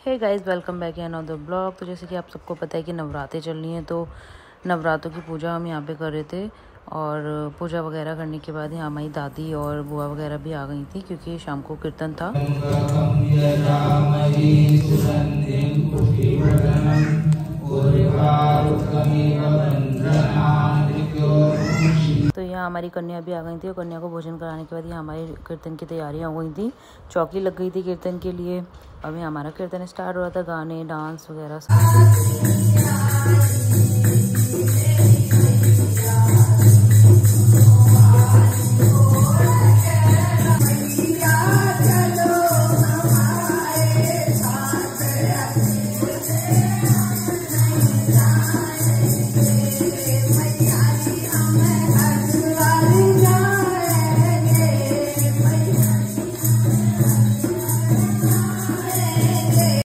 Hey guys, welcome back in another blog. तो जैसे कि आप सबको पता है कि नवरात्रि चल रही हैं, तो नवरात्रों की पूजा हम यहाँ पे कर रहे थे। और पूजा वगैरह करने के बाद यहाँ हमारी दादी और बुआ वगैरह भी आ गई थी, क्योंकि शाम को कीर्तन था। तो यहाँ हमारी कन्या भी आ गई थी और कन्या को भोजन कराने के बाद यहाँ हमारी कीर्तन की तैयारियाँ हो गई थी। चौकी लग गई थी कीर्तन के लिए। अब यहाँ हमारा कीर्तन स्टार्ट हो रहा था, गाने डांस वगैरह सब।